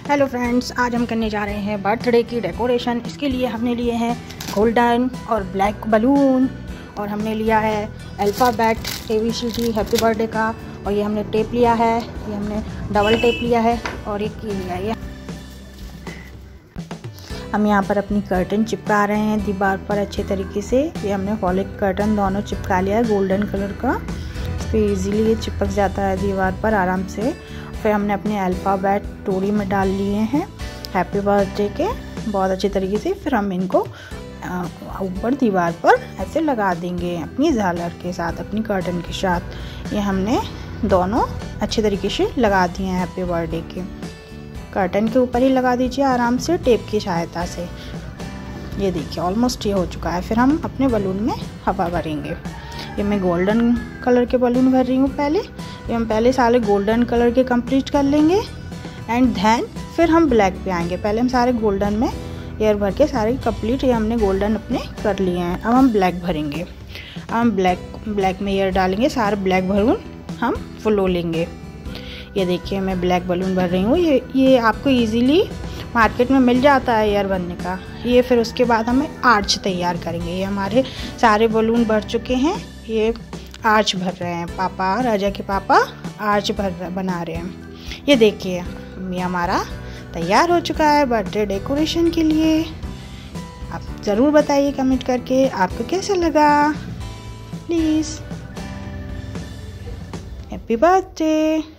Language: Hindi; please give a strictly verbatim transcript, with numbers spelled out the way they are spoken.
हेलो फ्रेंड्स, आज हम करने जा रहे हैं बर्थडे की डेकोरेशन। इसके लिए हमने लिए हैं गोल्डन और ब्लैक बलून, और हमने लिया है alphabet A B C D happy birthday का, और ये हमने टेप लिया है, ये हमने डबल टेप लिया है, और एक ये लिया है। हम यहाँ पर अपनी कर्टन चिपका रहे हैं दीवार पर अच्छे तरीके से। ये हमने हॉलिक कर्टन दोनों चिपका लिया है गोल्डन कलर का, फिर इजीली ये चिपक जाता है दीवार पर आराम से। फिर हमने अपने अल्फ़ाबेट टोरी में डाल लिए हैं हैप्पी बर्थडे के बहुत अच्छे तरीके से। फिर हम इनको ऊपर दीवार पर ऐसे लगा देंगे अपनी झालर के साथ, अपनी कर्टन के साथ। ये हमने दोनों अच्छे तरीके से लगा दिए हैं हैप्पी बर्थडे के। कर्टन के ऊपर ही लगा दीजिए आराम से टेप की सहायता से। ये देखिए ऑलमोस्ट ये हो चुका है। फिर हम अपने बलून में हवा भरेंगे। ये मैं गोल्डन कलर के बलून भर रही हूँ पहले। ये हम पहले सारे गोल्डन कलर के कंप्लीट कर लेंगे एंड देन फिर हम ब्लैक पे आएंगे। पहले हम सारे गोल्डन में एयर भर के सारे कंप्लीट, ये हमने गोल्डन अपने कर लिए हैं। अब हम ब्लैक भरेंगे। अब हम ब्लैक ब्लैक में एयर डालेंगे, सारे ब्लैक बलून हम फुलो लेंगे। ये देखिए मैं ब्लैक बलून भर रही हूँ। ये ये आपको इजीली मार्केट में मिल जाता है एयर भरने का। ये फिर उसके बाद हमें आर्च तैयार करेंगे। ये हमारे सारे बलून भर चुके हैं, ये आर्च भर रहे हैं। पापा, राजा के पापा आर्च भर बना रहे हैं। ये देखिए ये हमारा तैयार हो चुका है बर्थडे डेकोरेशन के लिए। आप ज़रूर बताइए कमेंट करके आपको कैसा लगा। Please happy birthday.